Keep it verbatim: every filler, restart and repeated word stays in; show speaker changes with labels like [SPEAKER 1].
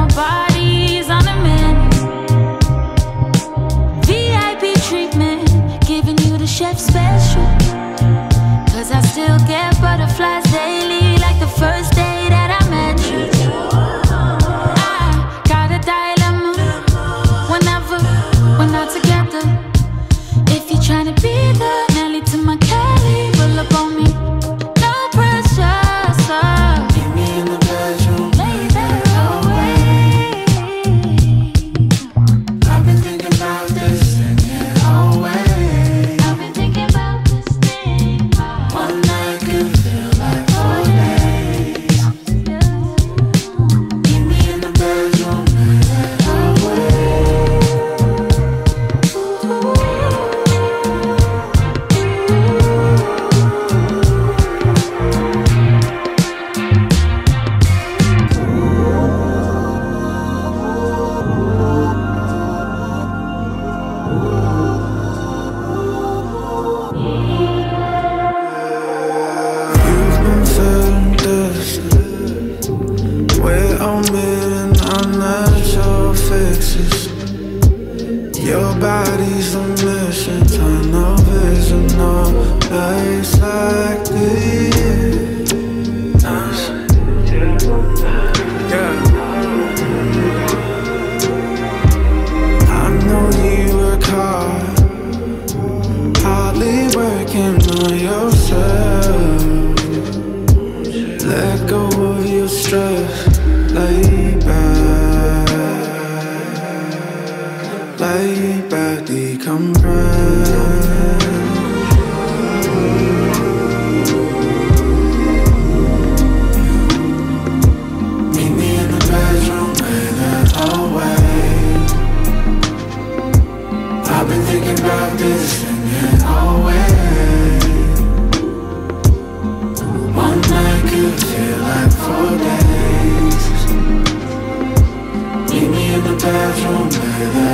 [SPEAKER 1] more bodies on the menu. V I P treatment, giving you the chef special. Cause I still get butterflies daily, like the first day that I met you. I got a dilemma. Whenever we're not together, if you're trying to be the Nelly to my Kelly, roll up on me. No pressure, sir.
[SPEAKER 2] Meet me in the bedroom,
[SPEAKER 1] Lay that away.
[SPEAKER 2] I've been thinking about this thing, yeah, always.
[SPEAKER 1] I've been thinking about this thing.
[SPEAKER 2] One night could feel like four days. Meet me in the bedroom, lay that away. You've been feeling this we're omitting unnatural fixes. Your body's a mission, tunnel vision, no place like this. Yeah. I know you work hard, hardly working on yourself. Let go of your stress, lay back, lay back, decompress. Meet me in the bedroom, lay that away. I've been thinking about this thing, yeah, always. One night could feel like four days. Meet me in the bedroom, lay that